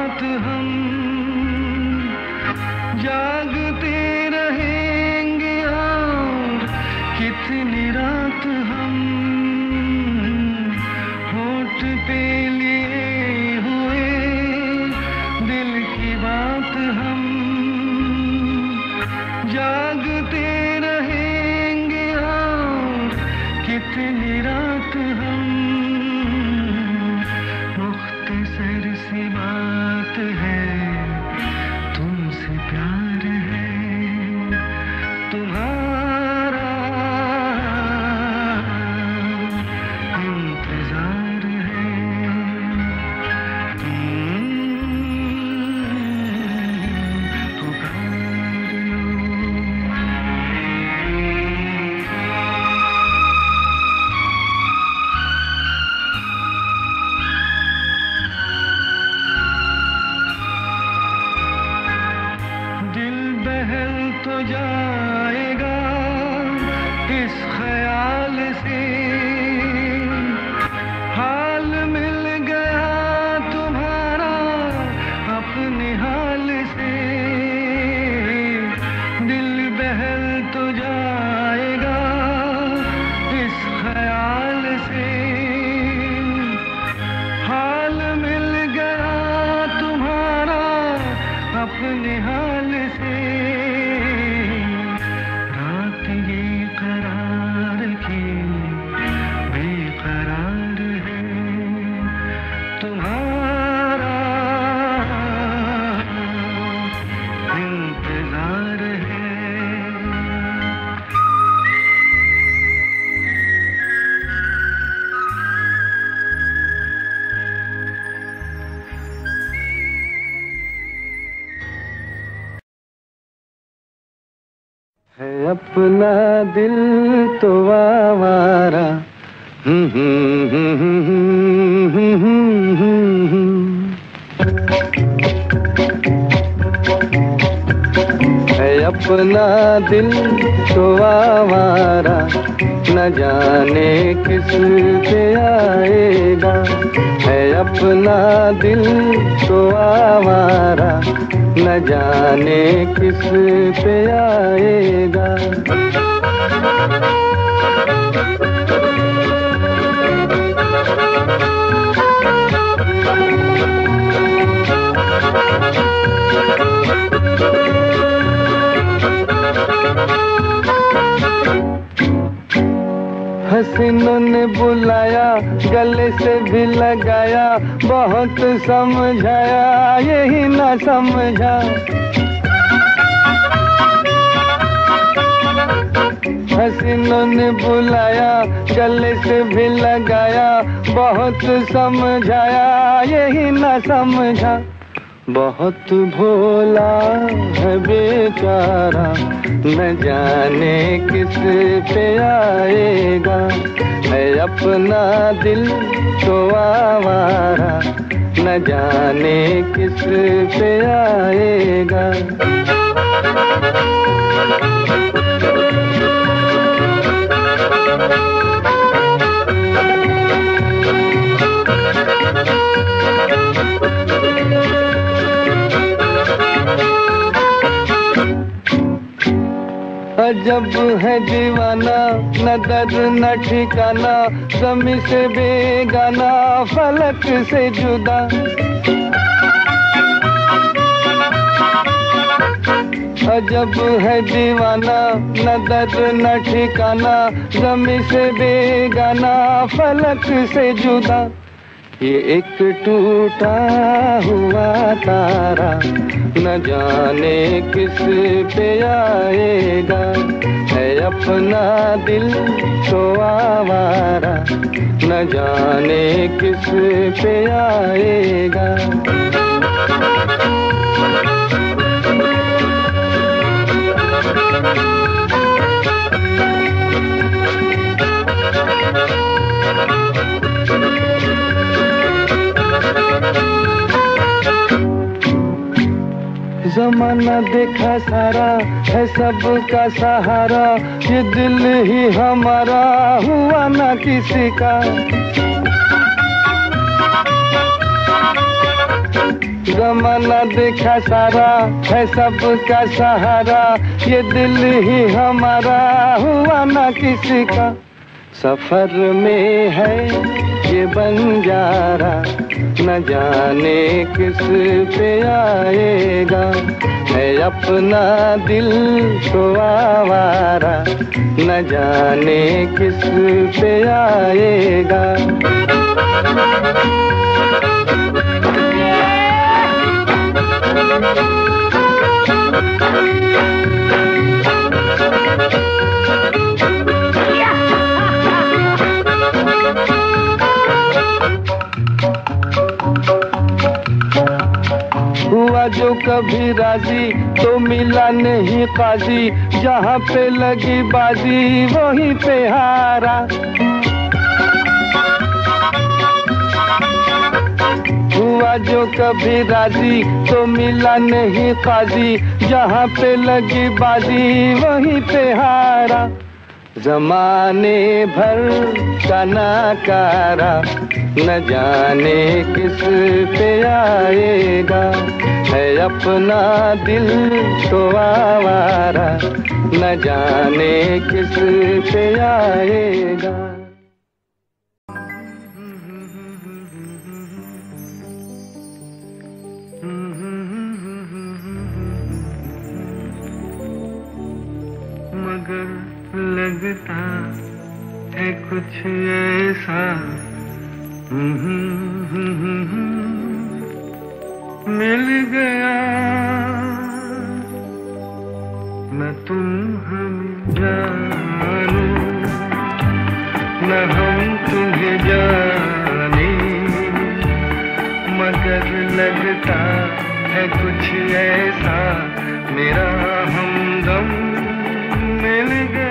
रात हम जागते रहेंगे और कितनी रात हम होठ पे लिए हुए दिल की बात हम जागते रहेंगे और कितनी रात हम मुख्तसर सी बात है तुमसे प्यार है तुम्हारा इंतजार है पुकार लो। दिल बहल तो जाएगा इस ख्याल से हाल मिल गया तुम्हारा अपने हाल से दिल बहल तो जाएगा इस ख्याल से हाल मिल गया तुम्हारा अपने हाल से रात ये करार की बेकरार है तुम्हारा इंतजार है। है अपना दिल तो आवारा है अपना दिल तो आवारा न जाने किस पे आएगा है अपना दिल तो आवारा न जाने किस पे आएगा। हसीनों ने बुलाया गले से भी लगाया बहुत समझाया यही ना समझा हसीनों ने बुलाया गले से भी लगाया बहुत समझाया यही ना समझा बहुत भोला है बेचारा न जाने किस पे आएगा है अपना दिल तो आवारा न जाने किस पे आएगा। अजब है दीवाना न दर्द न ठिकाना ज़मीं से बेगाना फलक से जुदा अजब है दीवाना न दर्द न ठिकाना ज़मीं से बेगाना फलक से जुदा ये एक टूटा हुआ तारा न जाने किस पे आएगा है अपना दिल तो आवारा न जाने किस पे आएगा। जमाना देखा सारा है सबका सहारा ये दिल ही हमारा हुआ ना किसी का जमाना देखा सारा है सबका सहारा, ये दिल ही हमारा हुआ ना किसी का। सफर में है ये बंजारा, न जाने किस पे आएगा। है अपना दिल तो आवारा, न जाने किस पे आएगा। हुआ जो कभी राजी तो मिला नहीं काजी, जहाँ पे लगी बाजी वहीं पे हारा। हुआ जो कभी राजी तो मिला नहीं काजी, जहाँ पे लगी बाजी वहीं पे हारा। जमाने भर का नाकारा, न जाने किस पे आएगा। है अपना दिल तो आवारा, न जाने किस पे आएगा। मगर लगता है कुछ ऐसा, मिल गया न तुम हमें जानो, न हम तुम्हें जाने। मगर लगता है कुछ ऐसा, मेरा हमदम मिल गया।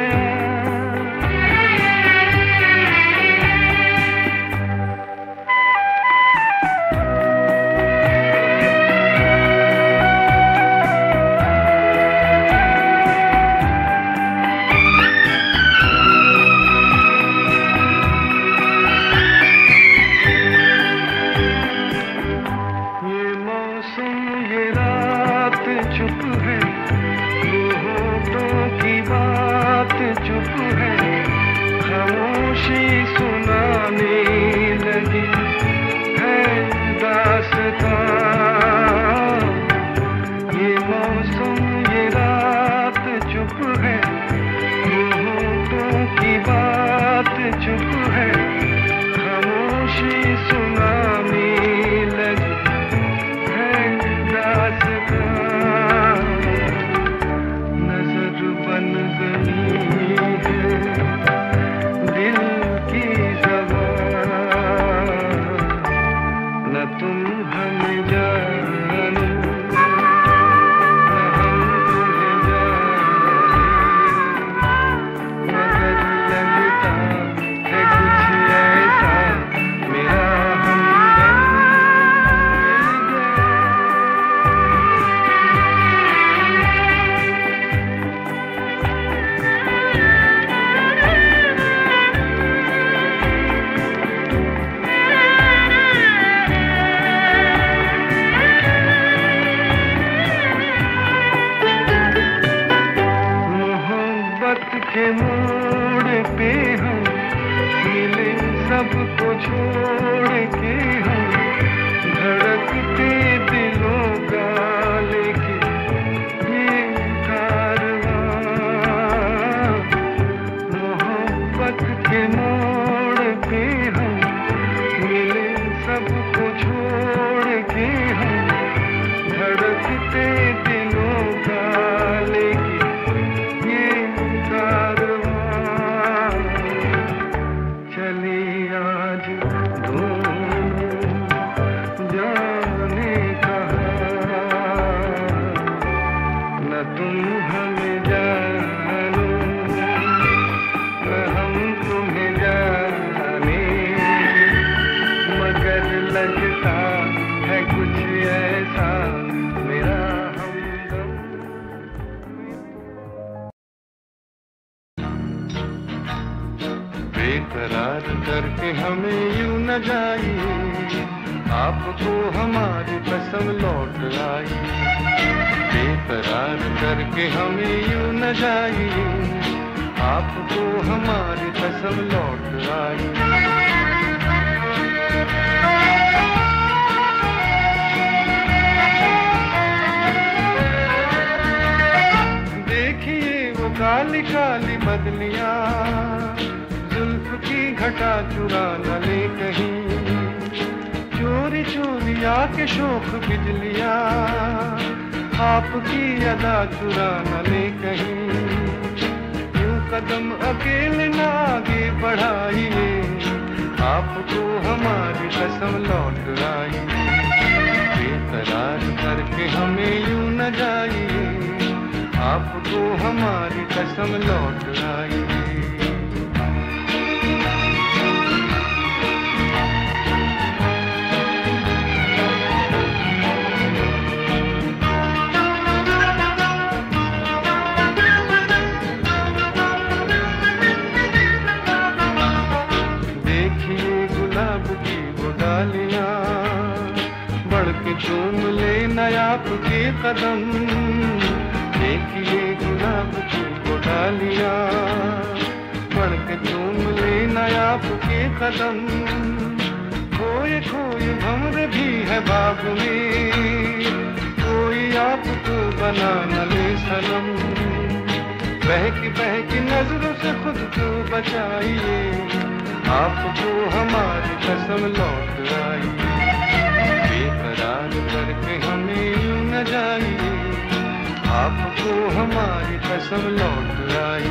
के मोड़ पे हम मिले, सबको छोड़ के हम धड़कते दिलों का लेके ये कारवां। मोहब्बत के मोड़ पे हम मिले, सबको छोड़ के हम धड़कते दिलों का लेके लगता आपको हमारी कसम लौट आई, बेकरार करके हमें यूं न जाइए, आपको हमारी कसम लौट आई। देखिए वो काली काली बदलियां, जुल्फ की घटा चुरा न ले कहीं, चोरी चोरी आके शोख बिजलियां, आपकी अदा चुरा न ले कहीं, यूं कदम अकेले न आगे बढ़ाइए, आपको हमारी कसम लौट आई, बेकरार करके हमें यूं न जाइए, आपको हमारी कसम लौट आई। चूम लेना आपके कदम, देखिए गुलाब की वो डालियां, बढ़ के चूम लेना आपके कदम, खोए खोए भंवर भी है बाग में, कोई आपको बना न ले सनम, बहकी नजरों से खुद को बचाइए, आपको हमारी कसम लौट आई, बेकरार करके हमें यूं न जाइए, आपको हमारी कसम लौट आई।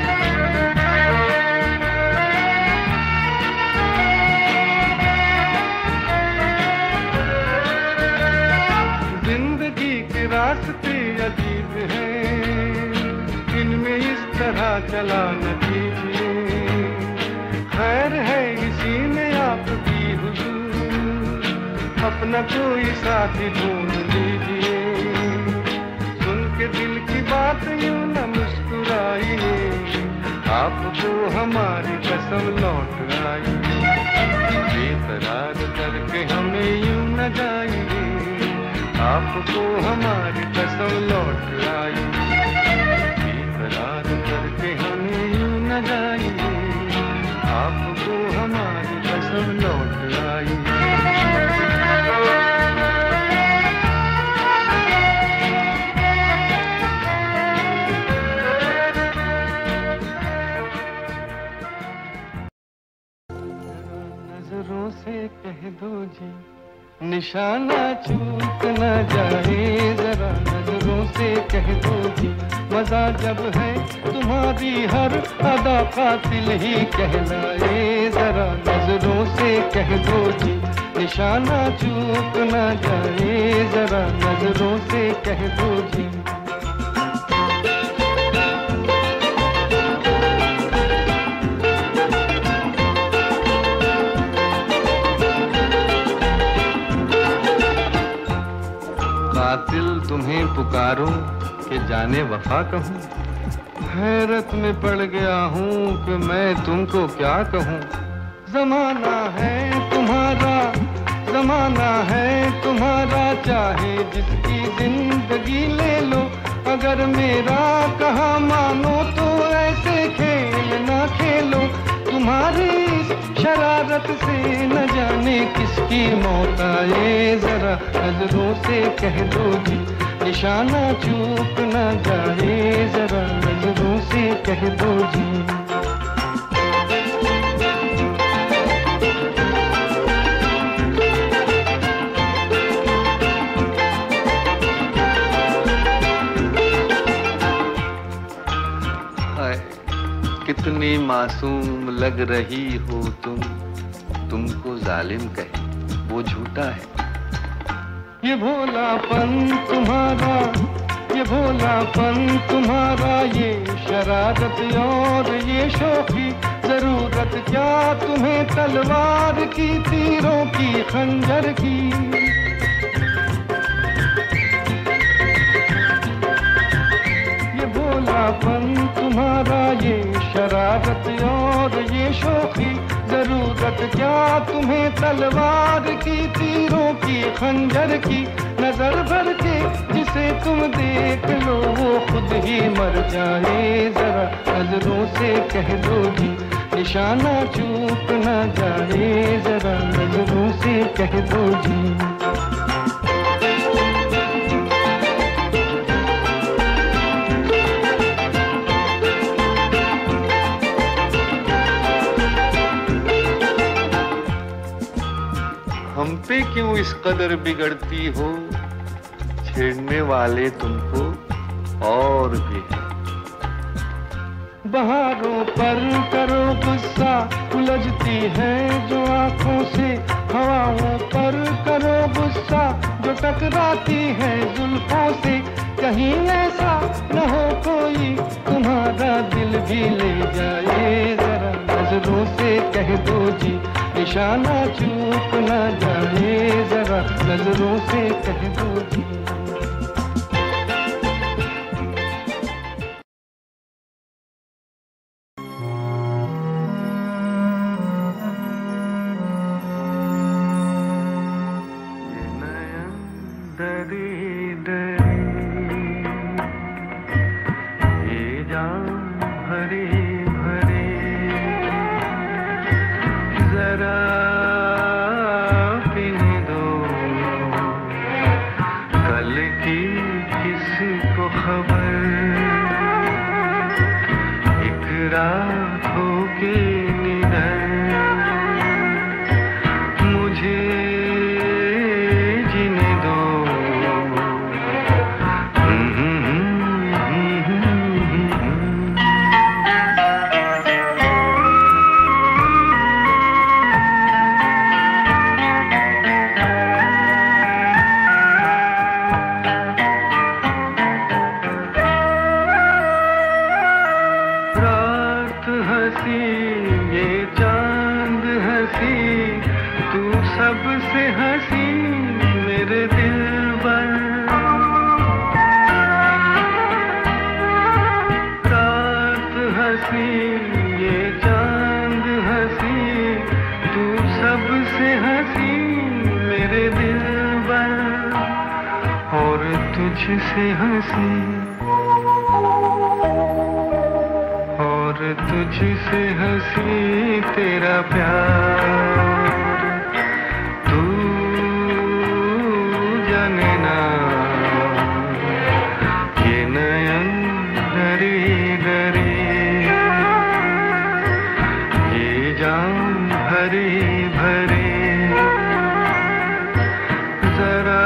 जिंदगी के रास्ते अजीब हैं, इनमें इस तरह चला न कीजिए, खैर है इसी में आपकी हुजूर, अपना कोई साथी ढूंढ लीजिए, सुन के दिल की बात यूं न मुस्कुराइए, आपको हमारी कसम लौट आई, बेकरार करके हमें यूं न जाइए, आपको हमारी कसम लौट आई, बेकरार करके हमें यूं न जाइए, आपको हमारी कसम लौट आई। कह दो जी निशाना चूक न जाए, जरा नजरों से कह दो जी, मजा जब है तुम्हारी हर अदा कातिल ही कहलाए, जरा नजरों से कह दो जी निशाना चूक न जाए, जरा नजरों से कह दो जी। कातिल तुम्हें पुकारूं कि जाने वफा कहूं, हैरत में पड़ गया हूं कि मैं तुमको क्या कहूं, जमाना है तुम्हारा, जमाना है तुम्हारा, चाहे जिसकी जिंदगी ले लो, अगर मेरा कहा मानो तो ऐसे खेल ना खेलो, तुम्हारी शरारत से न जाने किसकी मौत आए, जरा नजरों से कह दो जी निशाना चूक न जाए, जरा नजरों से कह दो जी। कितनी मासूम लग रही हो तुम, तुमको जालिम कहे वो झूठा है, ये भोलापन तुम्हारा, ये भोलापन तुम्हारा, ये शरारत और ये शौकी, जरूरत क्या तुम्हें तलवार की, तीरों की, खंजर की, ये भोलापन तुम्हारा, ये शरारत और ये शौकी, जरूरत क्या तुम्हें तलवार की, तीरों की, खंजर की, नजर भर के जिसे तुम देख लो वो खुद ही मर जाए। जरा नजरों से कह दो जी निशाना चूक न जाए, जरा नजरों से कह दो जी। हम पे क्यों इस कदर बिगड़ती हो, छेड़ने वाले तुमको और भी हैं। बहारों पर करो गुस्सा, उलझती है जो आंखों से, हवाओं पर करो गुस्सा जो टकराती है जुल्फों से। कहीं ऐसा न हो कोई तुम्हारा दिल भी ले जाए, जरा नजरों से कह दो जी निशाना चूक न जाए, जरा नजरों से कह दो जी। तुझसे हंसी और तुझसे हंसी तेरा प्यार, तू जाने ना ये नयन डरे डरे, ये जान भरे भरे, जरा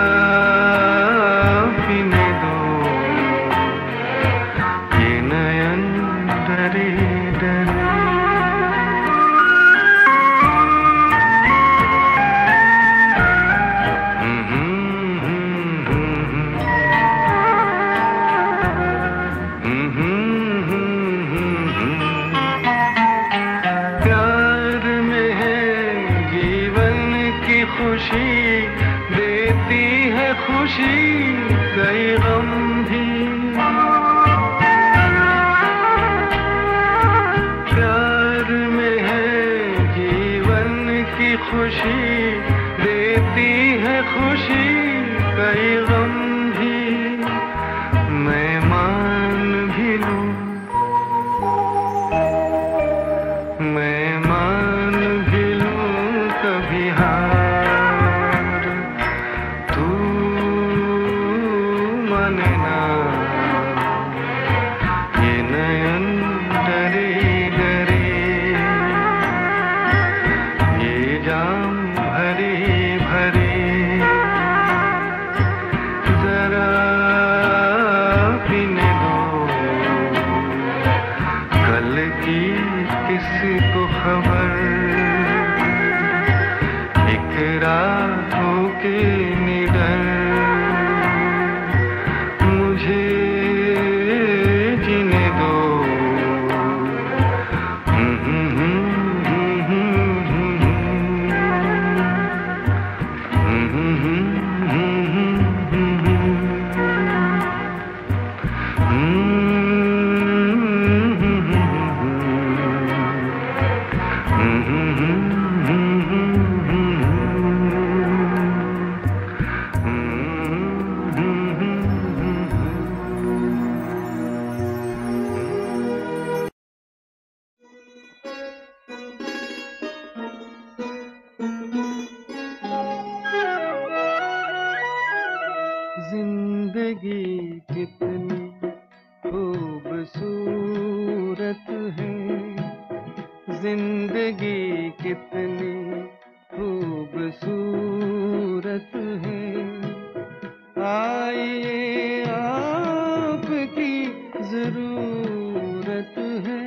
Mm-hmm. जिंदगी कितनी खूबसूरत है, जिंदगी कितनी खूबसूरत है। आइए आपकी जरूरत है,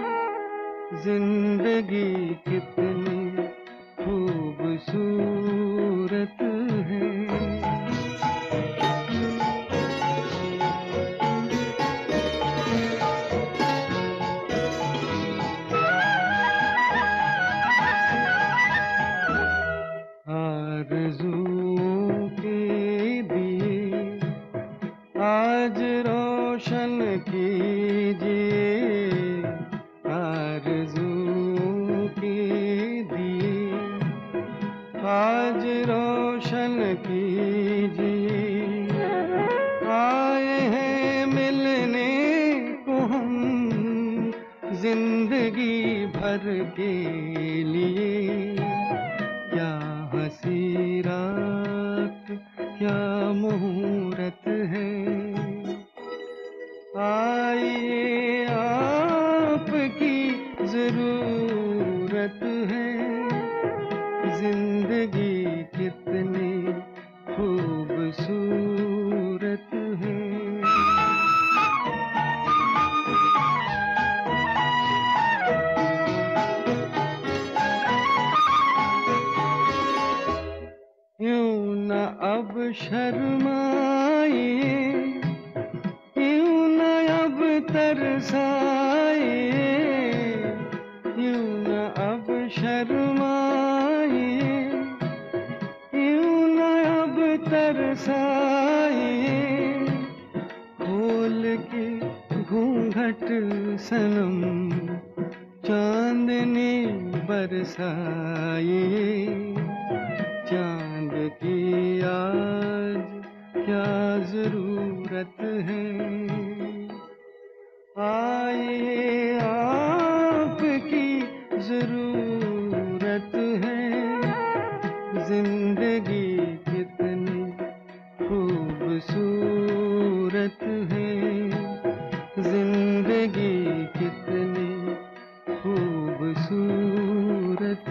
जिंदगी कितनी खूबसूरत है। आरज़ुओं के दिए आज रोशन कीजिए, आरज़ुओं के दिए आज रोशन कीजिए। आए हैं मिलने को हम जिंदगी भर के लिए, क्या हंसी रात क्या मुहूर्त है। आइए आपकी जरूरत है, जिंदगी कितनी खूबसूरत है। यूं न अब शर्माइए, यूं न अब तरसाइए, यूं न अब शर्माइए, यूं न अब तरसाइए। खोल के घूंघट सनम चांदनी बरसाइए, चांद की आज क्या जरूरत है। आइए आपकी जरूरत है, जिंदगी कितनी खूबसूरत है, जिंदगी कितनी खूबसूरत।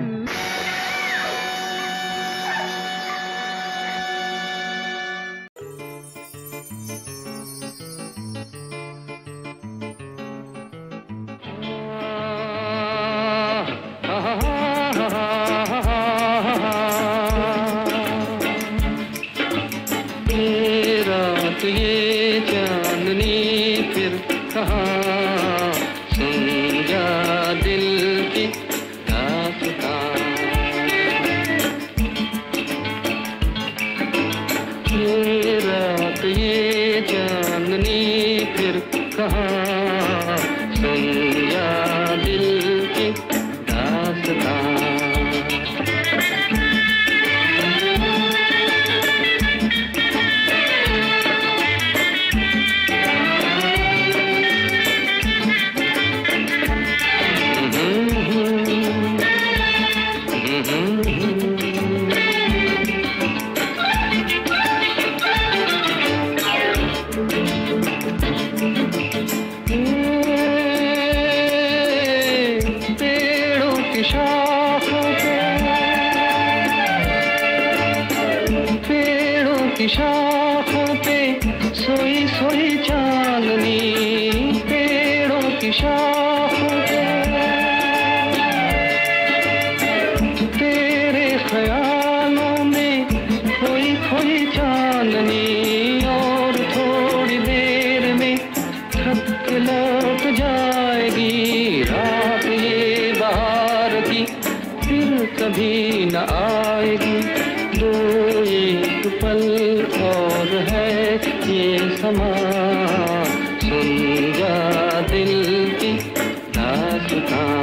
ये चांदनी फिर कहाँ, सुन जा दिल की दास्तां। ये रात ये चांदनी फिर कहाँ, सुन जा दिल की दास्तां। शाखों पे सोई सोई चांदनी, पेड़ों की शाखों पे तेरे ख्यालों में खोई खोई चांदनी। और थोड़ी देर में थक के लौट जाएगी रात ये बहार की, फिर कभी न आएगी। दो एक पल और है ये समा, सुन जा दिल की दास्तां।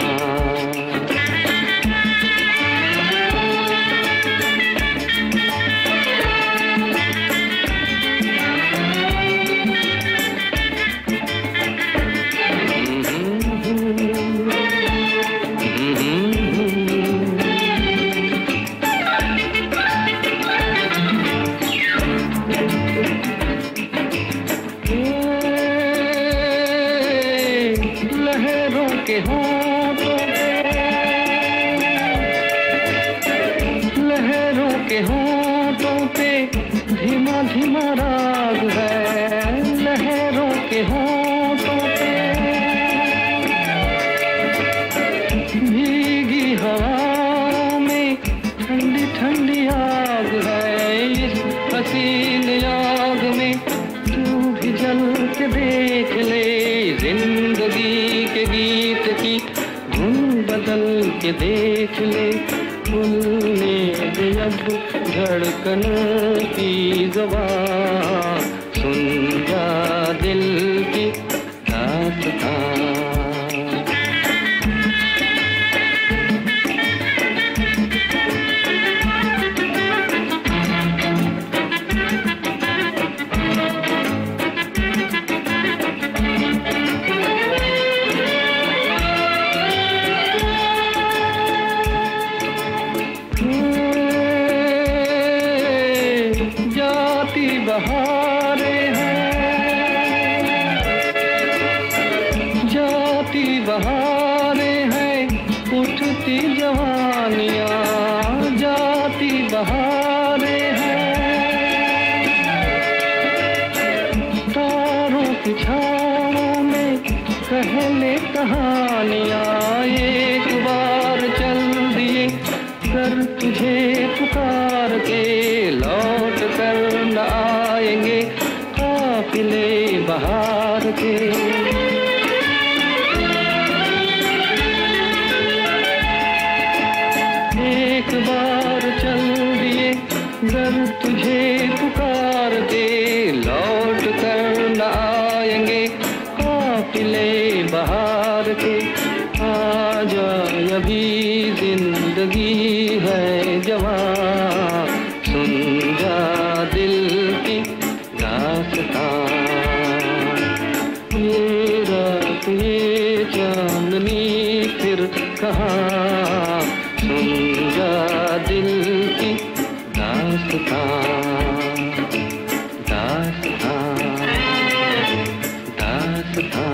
धीमा धीमा राग है लहरों के होठों पे, भीगी हवाओं में ठंडी ठंडी आग है। इस हसीन आग में तू भी जल के देख ले, जिंदगी के गीत की धुन बदल के देख ले। भूलने दे अब धड़कनों की ज़बान, सुन जा दिल की दास्तां। बहारें हैं, जाती बहारें हैं, उठती जवानियाँ, जाती बहारें हैं। तारों की छाँवों में कहले कहानियाँ, एक बार चल दिए कर तुझे पुकार के, लौट कर न आएंगे काफिले बहार के। एक बार चल दिए घर तुझे पुकार के, लौट कर न आएंगे काफिले बहार के। आजा अभी जिंदगी है जवां, सुन जा दिल की दास्तां। ये रात ये चांदनी फिर कहाँ, सुन जा दिल की दास्तां, दास्तां, दास्तां।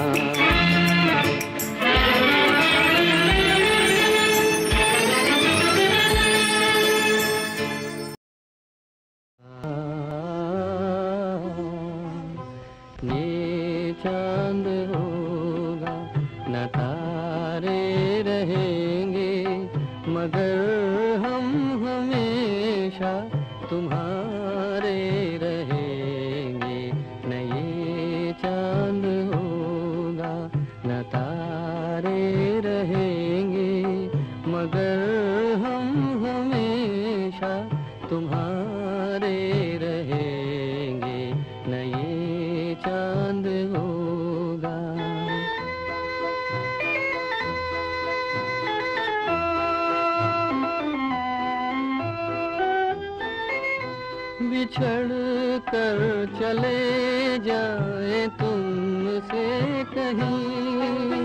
ये चांद होगा न तारे रहेंगे, मगर हम हमेशा तुम्हारे रहेंगे। न ये चांद होगा न तारे रहेंगे, मगर हम हमेशा तुम्हारे रहेंगे। न ये चांद होगा। बिछड़ कर चले जाए तुमसे कहीं,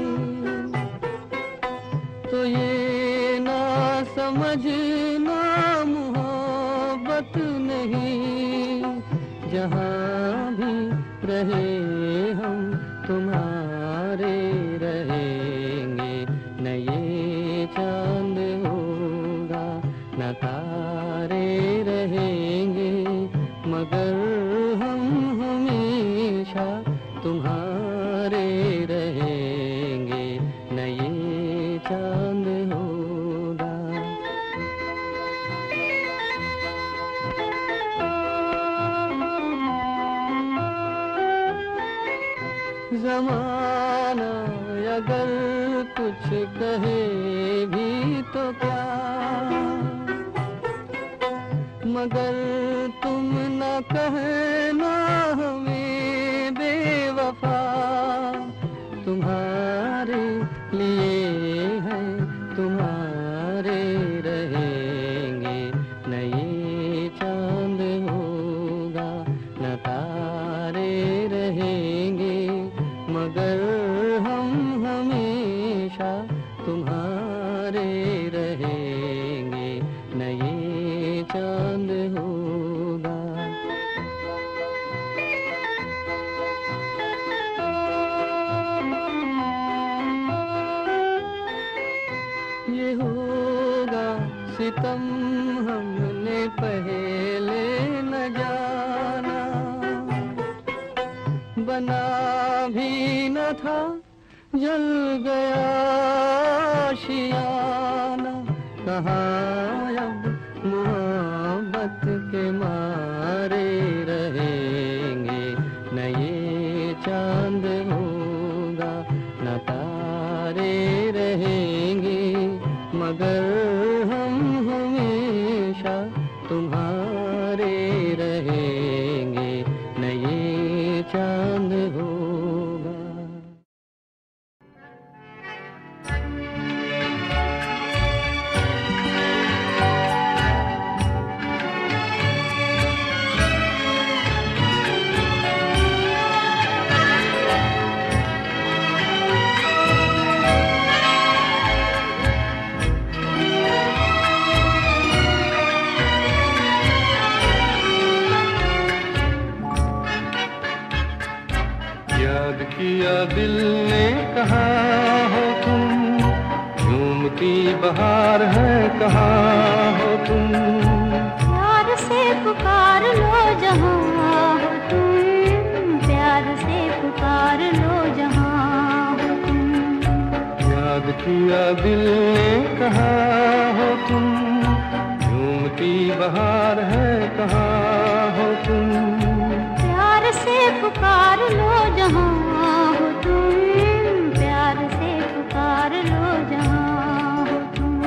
तो ये ना समझना मोहब्बत नहीं। जहाँ भी रहे हम तुम्हारे रहेंगे। न ये चांद होगा न तारे रहेंगे, मगर हम हमेशा तुम्हारे रहेंगे। न ये चांद होगा। ज़माना अगर कुछ कहे भी तो क्या, मगर तुम न कहना हमें बेवफा। तुम्हारे लिए है तुम्हारे रहेंगे। न ये चांद होगा न तारे रहेंगे, मगर हम हमेशा तुम्हारे रहेंगे। न ये चांद होगा। ये होगा सितम हमने पहले न था जल गया आशियाना, कहाँ अब मोहब्बत के मारे रहेंगे, न ये चांद होगा न तारे रहेंगे, मगर हम हमेशा तुम्हारे रहेंगे, न ये चांद होगा। याद किया दिल ने कहाँ हो तुम, झूमती बहार है कहाँ हो तुम, प्यार से पुकार लो जहाँ हो तुम, प्यार से पुकार लो जहाँ हो तुम। याद किया दिल ने कहाँ हो तुम, झूमती बहार है कहाँ हो तुम, प्यार से पुकार लो जहाँ हो तुम, प्यार से पुकार लो जहाँ हो तुम।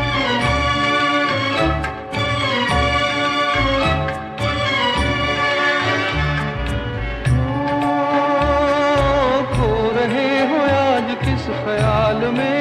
खो रहे हो आज किस ख्याल में,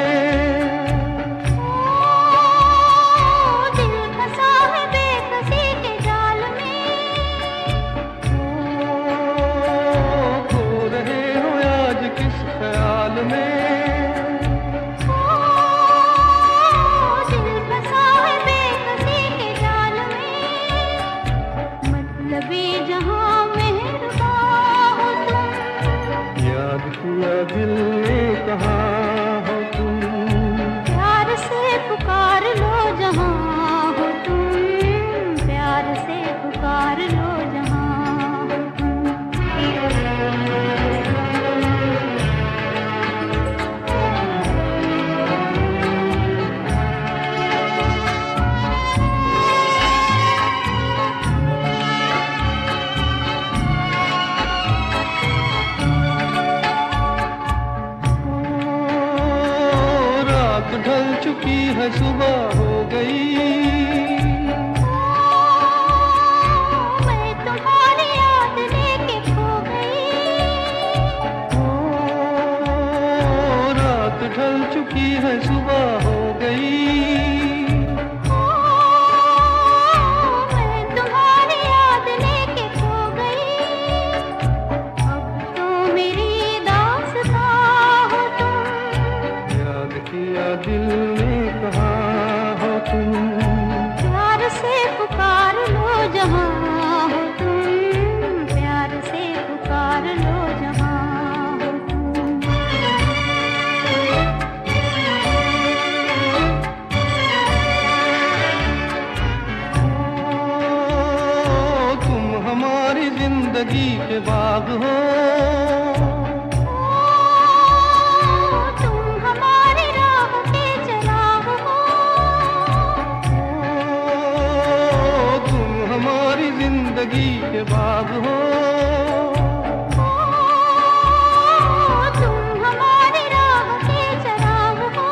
दिल ने कहाँ हो तुम, प्यार से पुकार लो जहाँ हो तुम, प्यार से पुकार लो जहाँ हो तुम। ढल चुकी है सुबह हो गई, मैं तुम्हारी याद लेके खो गई, रात ढल चुकी है सुबह हो गई, मैं तुम्हारी याद लेके खो गई, अब तो मेरी दास्तां हो तुम, याद किया दिल ने कहाँ हो तुम, प्यार से पुकार लो जहाँ हो तुम, प्यार से पुकार लो जहाँ हो तुम। तुम हमारी जिंदगी के बाग हो, जिंदगी के बाग हो, तुम हमारी राह के चराग हो,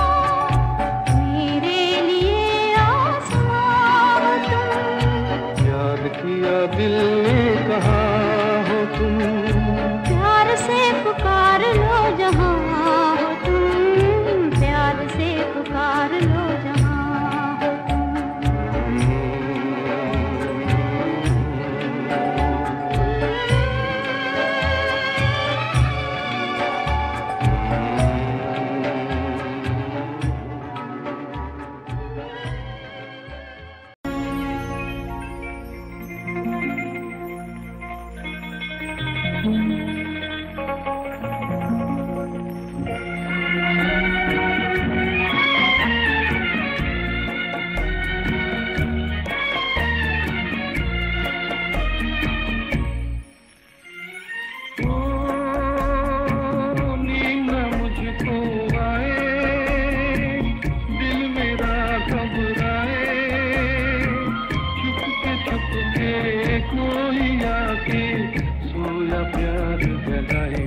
मेरे लिए आसमां हो तुम, याद किया दिल ने कहाँ हो तुम, प्यार से पुकार लो जहाँ हो तुम, प्यार से पुकार लो जहाँ हो तुम। कोई आके सोया प्यार जगाए।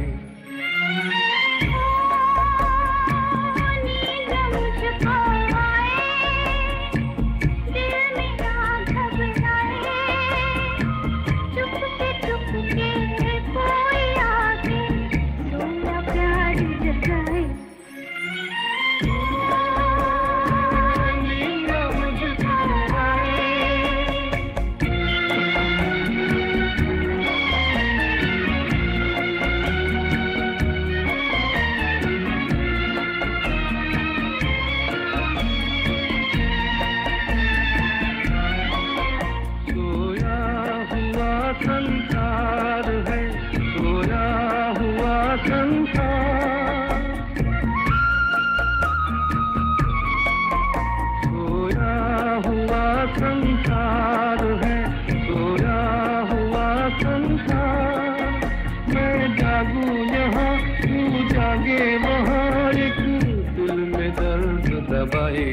संसार है सोया हुआ संसार, सोया हुआ संसार है सोया हुआ संसार। मैं जागू यहाँ तू जागे वहाँ, एक दिल में दर्द दबाए।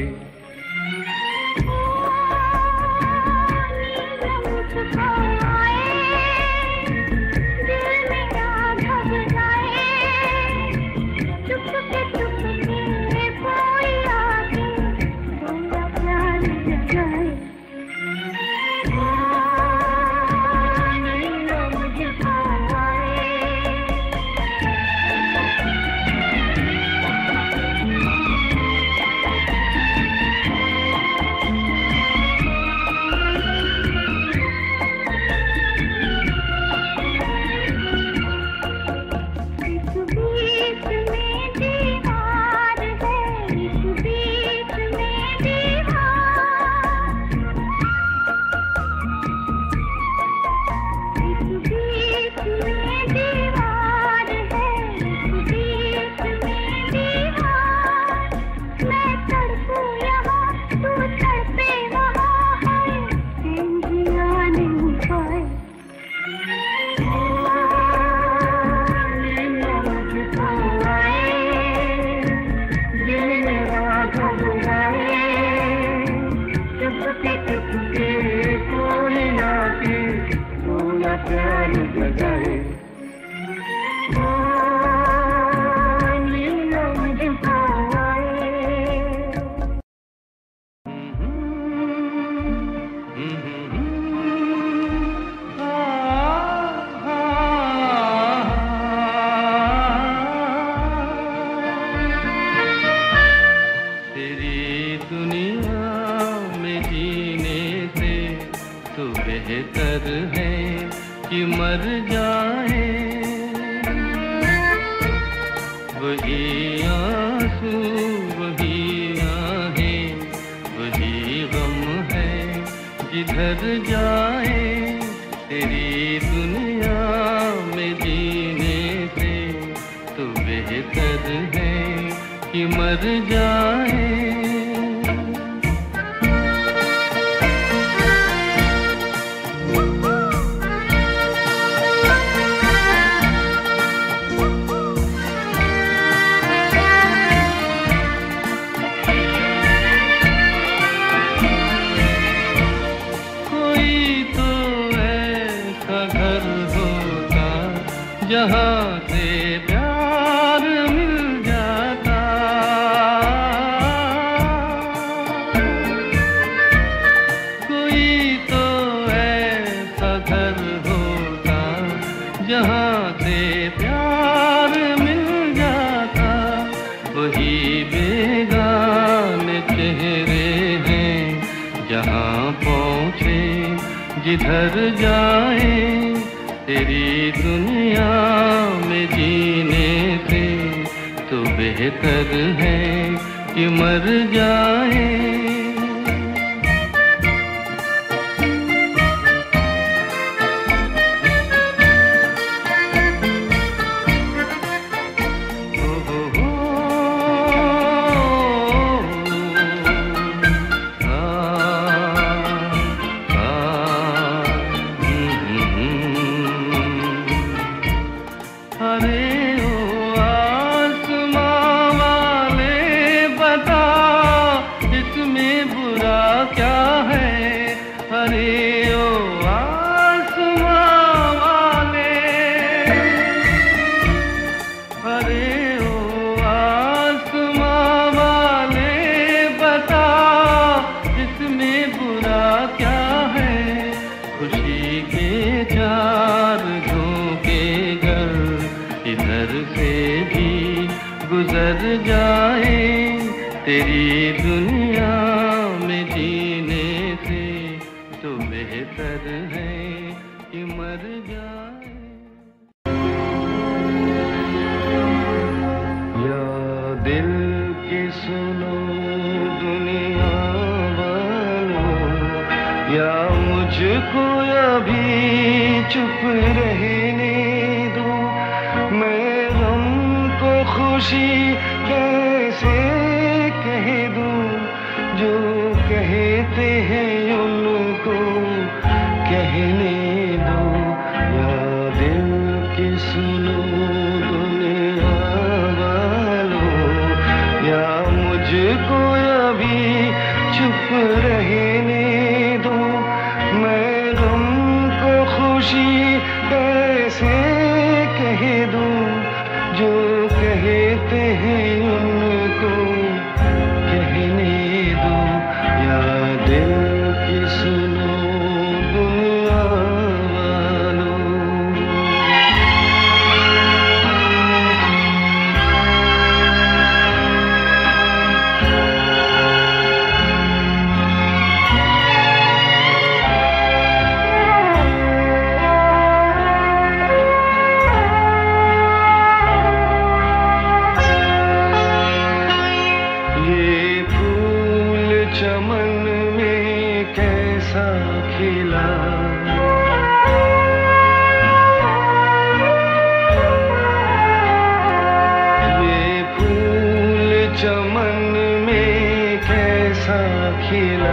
प्यार जगाए। तेरी दुनिया में जीने से तो बेहतर है कि मर जाए। वही आंसू वही आहें वही गम है जिधर जाए। तेरी दुनिया में जीने से तो बेहतर है कि मर जाए। जहाँ से प्यार मिल जाता, कोई तो ऐसा घर होता जहाँ से प्यार मिल जाता। वही बेगाने चेहरे हैं जहाँ पहुँचे जिधर जाए। तेरी दुनिया में जीने से तो बेहतर है कि मर जाए। इसमें चार झोंके गर इधर से भी गुजर जाए, तेरी दुनिया में जीने से तो बेहतर है कि मर जाए। या दिल की सुनो दुनिया वालों, या मुझको अभी चुप रहने दो, मैं गम को खुशी कैसे कह दूं, जो कहते हैं उनको कहने दो। या दिल की सुनो दुनिया वालों, या मुझको अभी चुप रहने दो, मैं गम को खुशी कैसे कह दूं, जो कहते हैं उनको कहने दो। या दिल की सुनो दुनिया वालों। ये फूल चमन में कैसा खिला, ये फूल चमन में कैसा खिला,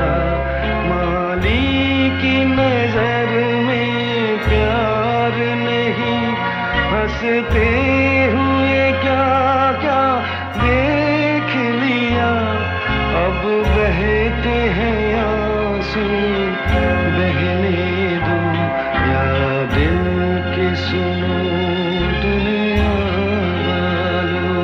माली की नजर में प्यार नहीं, हंसते हुए क्या क्या देख लिया, अब बहते हैं आंसू बहने दो। या दिल की सुनो दुनिया वालों।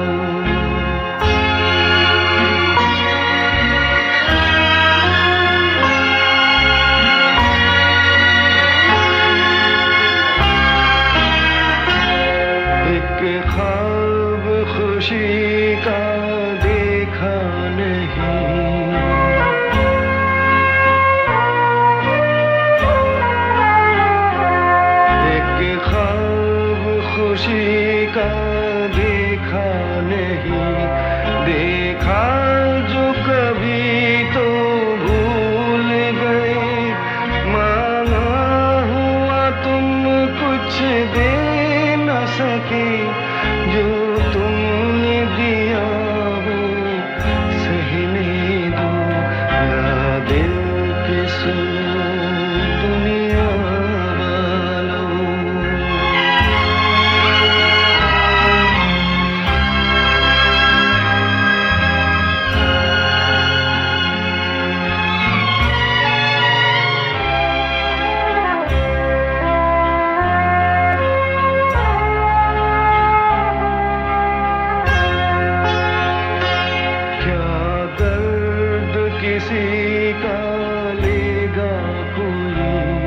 एक ख्वाब खुशी का देखा नहीं, एक ख्वाब खुशी का देखा नहीं, देखा जो कभी तो भूल गए, मांगा हुआ तुम कुछ दे न सके, जो तुमने दिया हो सहने दो। या दिल की सुनो दुनिया वालों। क्या दर्द किसी का लेगा कोई,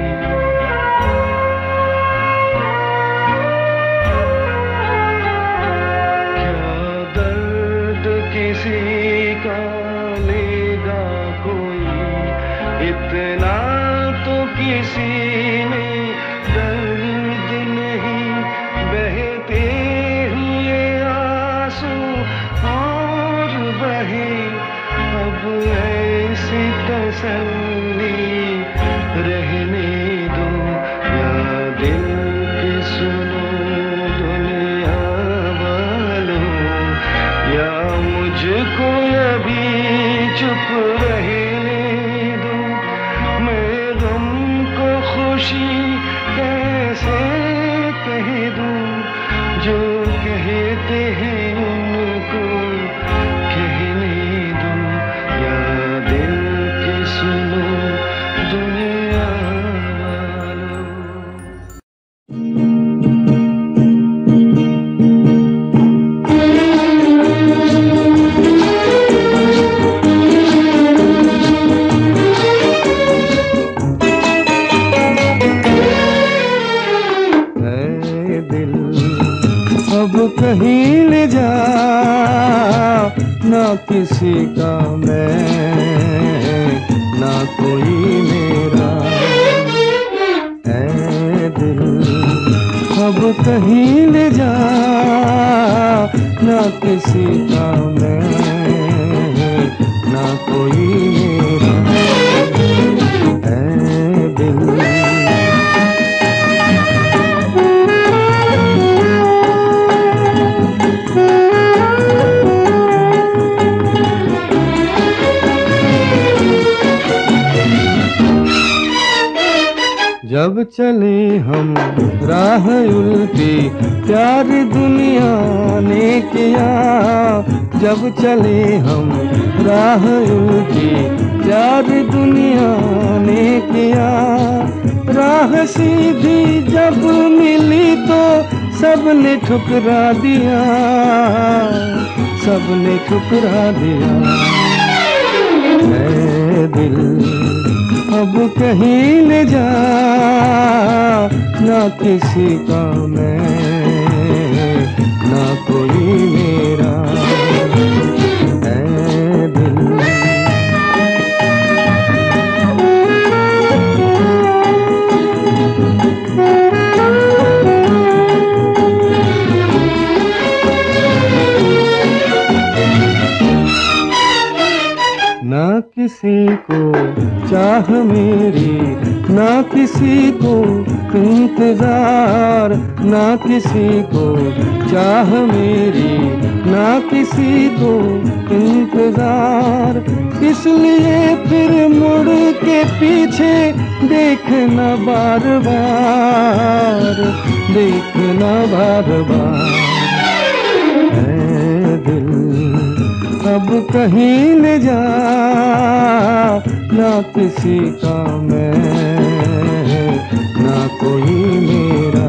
क्या दर्द किसी का लेगा कोई, इतना तो किसी में दर्द नहीं, बहते हुए आंसू और बहे, अब ऐसी तसल्ली रहने दो। या दिल की सुनो दुनिया वालों, या मुझको अभी चुप रहने दो, मैं गम को खुशी कैसे कह दूं, जो कहते हैं उनको कहने दो। या दिल की सुनो कहीं ले जा, ना किसी का मैं, ना कोई मेरा। ऐ दिल अब कहीं ले जा, ना किसी का मैं, ना कोई मेरा। ऐ दिल जब चले हम राह उल्टी प्यार दुनिया ने किया, जब चले हम राह उल्टी प्यार दुनिया ने किया। राह सीधी जब मिली तो सबने ठुकरा दिया, सबने ठुकरा दिया। ऐ दिल अब कहीं ले जा, ना किसी का मैं, ना कोई मेरा। ऐ दिल ना किसी को चाह मेरी, ना किसी को इंतजार, ना किसी को चाह मेरी, ना किसी को इंतजार। इसलिए फिर मुड़ के पीछे देखना बार बार, देखना बार बार। ऐ दिल अब कहीं ले जा, ना किसी का मैं, ना कोई मेरा।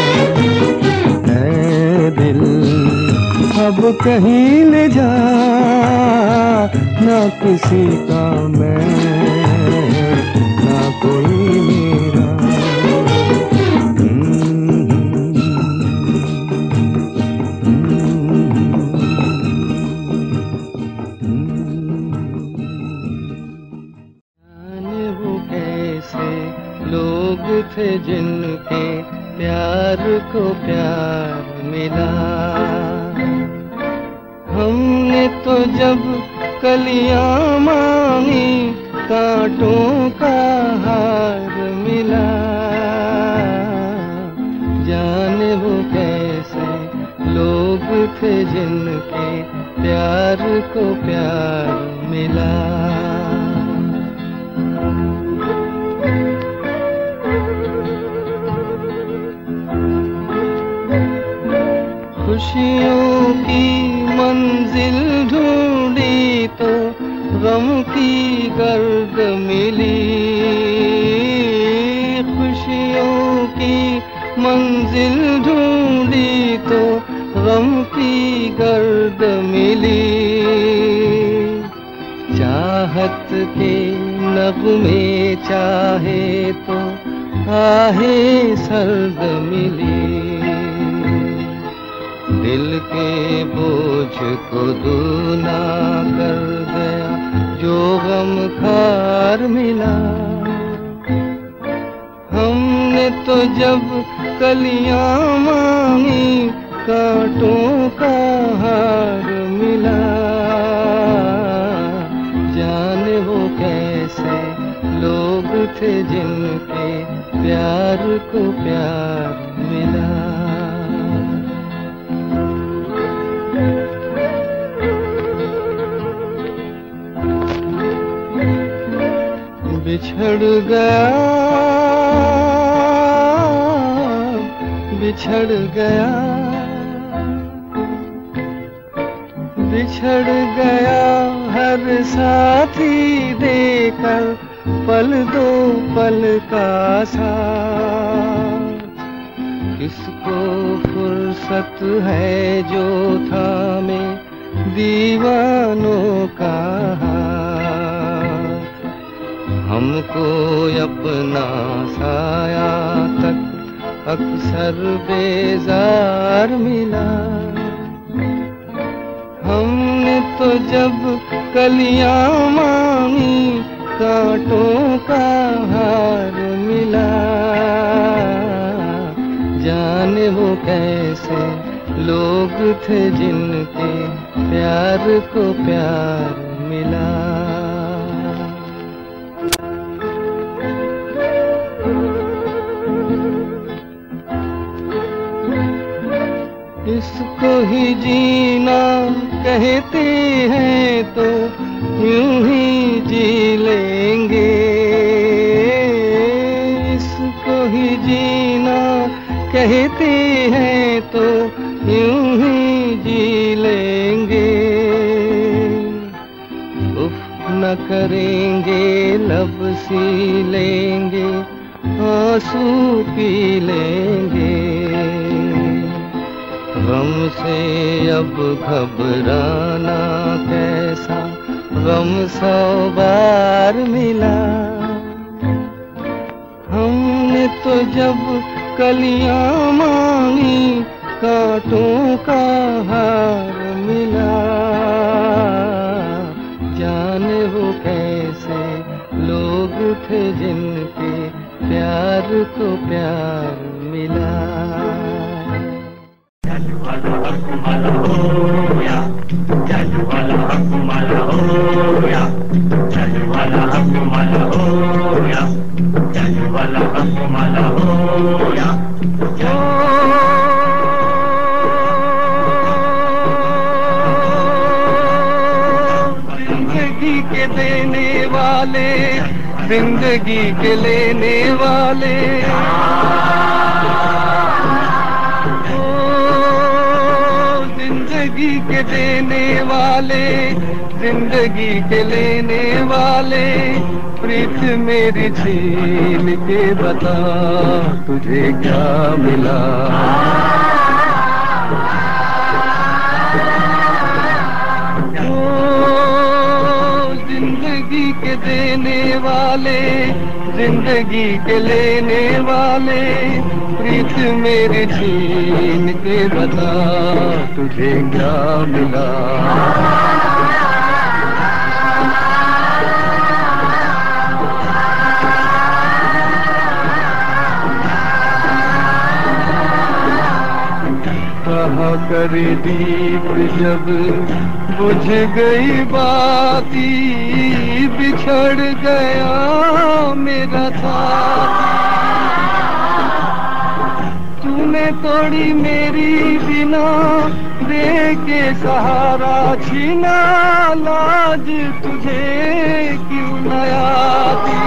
ऐ दिल अब कहीं ले जा, ना किसी का मैं, ना कोई मेरा। थे जिनके प्यार को प्यार मिला, हमने तो जब कलियां मांगी कांटों का हार मिला। जाने वो कैसे लोग थे जिनके प्यार को प्यार मिला। खुशियों की मंजिल ढूंढी तो गम की गर्द मिली, खुशियों की मंजिल ढूंढी तो गम की गर्द मिली। चाहत के नगमे चाहे तो आहे सर्द मिली, दिल के बोझ को दूना कर गया जो गम खार मिला। हमने तो जब कलियां मांगी कांटों का हार मिला। जाने वो कैसे लोग थे जिनके प्यार को प्यार मिला। बिछड़ गया, बिछड़ गया, बिछड़ गया हर साथी देकर पल दो पल का साथ। किसको फुर्सत है जो थामे दीवानों का हाथ। हमको अपना साया तक अक्सर बेजार मिला। हमने तो जब कलियां मांगी कांटों का हार मिला। जाने वो कैसे लोग थे जिनके प्यार को प्यार मिला। इसको ही जीना कहते हैं तो यूं ही जी लेंगे। इसको ही जीना कहते हैं तो यूं ही जी लेंगे। उफ न करेंगे लब सी लेंगे आंसू पी लेंगे। गम से अब घबराना कैसा गम 100 बार मिला। हमने तो जब कलियां मांगी कांटों का हार मिला। जाने वो कैसे लोग थे जिनके प्यार को प्यार मिला। जिंदगी के देने वाले जिंदगी के लेने वाले जिंदगी के देने वाले जिंदगी के लेने वाले प्रीत मेरी छीन के बता तुझे क्या मिला। जिंदगी के देने वाले जिंदगी के लेने वाले प्रीत मेरी छीन के बता तुझे क्या मिला। कहा करे दीप जब बुझ गई बाती बिछड़ गया मेरा साथी। तूने तोड़ी मेरी बिना दे के सहारा छीना लाज तुझे क्यों न आती।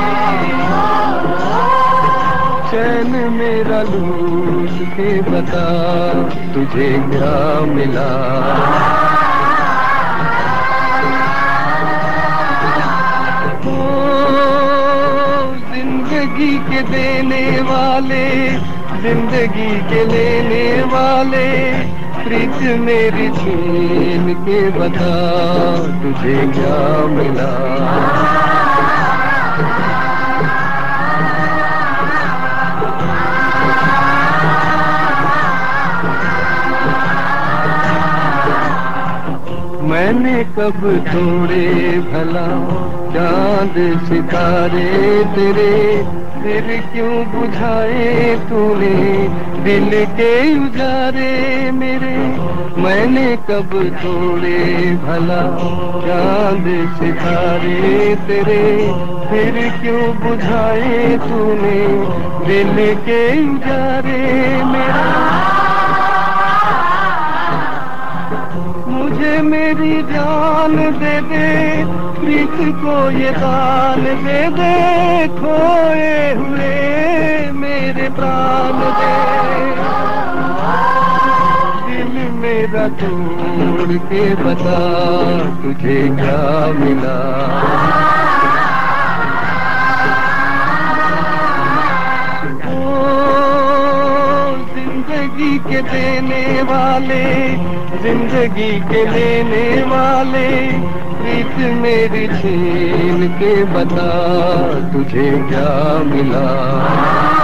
चैन मेरा लूट के बता तुझे क्या मिला। जिंदगी के देने वाले जिंदगी के लेने वाले प्रीत मेरी छीन के बता तुझे क्या मिला। मैंने कब तोड़े भला चांद सितारे तेरे फिर क्यों बुझाए तूने दिल के उजारे मेरे। मैंने कब तोड़े भला चांद सितारे तेरे फिर क्यों बुझाए तूने दिल के उजारे मेरे। मुझे मेरी जान दे दे प्रीत को ये दान दे दे खोए हुए मेरे प्राण दे। दिल मेरा तोड़ के बता तुझे क्या मिला। जिंदगी के देने वाले जिंदगी के लेने वाले प्रीत मेरी छीन के बता तुझे क्या मिला।